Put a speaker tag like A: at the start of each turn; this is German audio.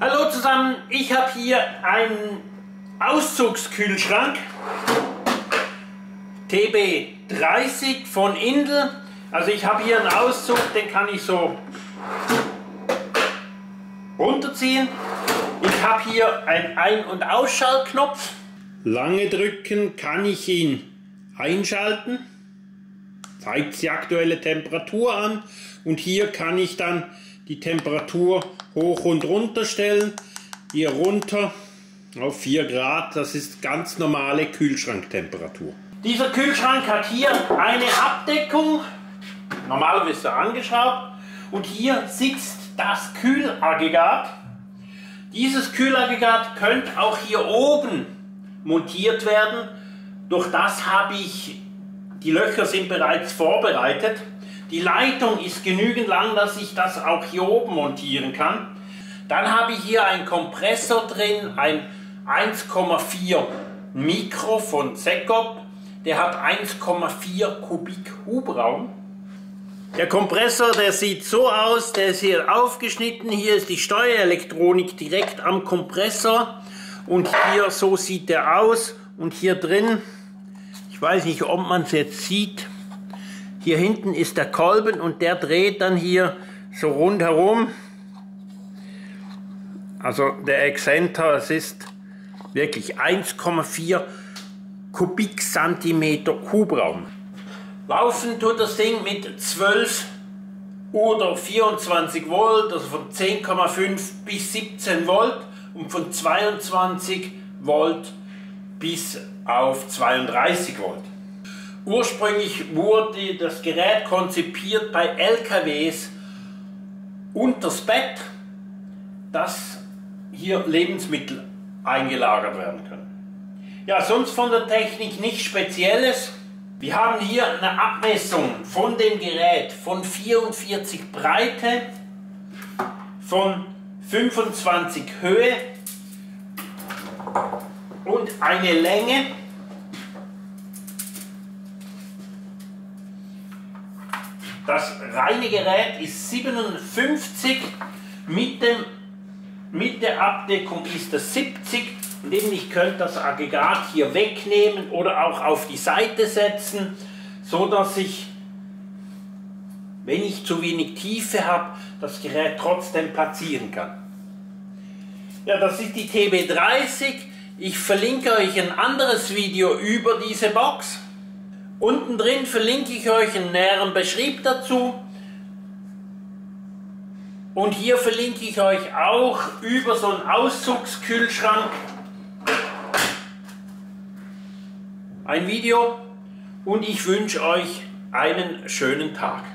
A: Hallo zusammen, ich habe hier einen Auszugskühlschrank TB30 von Indel. Also ich habe hier einen Auszug, den kann ich so runterziehen. Ich habe hier einen Ein- und Ausschaltknopf. Lange drücken kann ich ihn einschalten. Zeigt die aktuelle Temperatur an und hier kann ich dann die Temperatur hoch und runter stellen. Hier runter auf 4 Grad, das ist ganz normale Kühlschranktemperatur. Dieser Kühlschrank hat hier eine Abdeckung, normalerweise angeschraubt, und hier sitzt das Kühlaggregat. Dieses Kühlaggregat könnte auch hier oben montiert werden. Durch das habe ich, die Löcher sind bereits vorbereitet. Die Leitung ist genügend lang, dass ich das auch hier oben montieren kann. Dann habe ich hier einen Kompressor drin, ein 1,4 Mikro von Sekop. Der hat 1,4 Kubik Hubraum. Der Kompressor, der sieht so aus, der ist hier aufgeschnitten. Hier ist die Steuerelektronik direkt am Kompressor. Und hier, so sieht der aus. Und hier drin, ich weiß nicht, ob man es jetzt sieht, hier hinten ist der Kolben und der dreht dann hier so rundherum. Also der Exzenter, es ist wirklich 1,4 Kubikzentimeter Hubraum. Laufen tut das Ding mit 12 oder 24 Volt, also von 10,5 bis 17 Volt und von 22 Volt bis auf 32 Volt. Ursprünglich wurde das Gerät konzipiert bei LKWs unters Bett, dass hier Lebensmittel eingelagert werden können. Ja, sonst von der Technik nichts Spezielles. Wir haben hier eine Abmessung von dem Gerät von 44 Breite, von 25 Höhe und eine Länge . Das reine Gerät ist 57, mit der Abdeckung ist es 70 und eben ich könnte das Aggregat hier wegnehmen oder auch auf die Seite setzen, so dass ich, wenn ich zu wenig Tiefe habe, das Gerät trotzdem platzieren kann. Ja, das ist die TB30. Ich verlinke euch ein anderes Video über diese Box. Unten drin verlinke ich euch einen näheren Beschrieb dazu. Und hier verlinke ich euch auch über so einen Auszugskühlschrank ein Video. Und ich wünsche euch einen schönen Tag.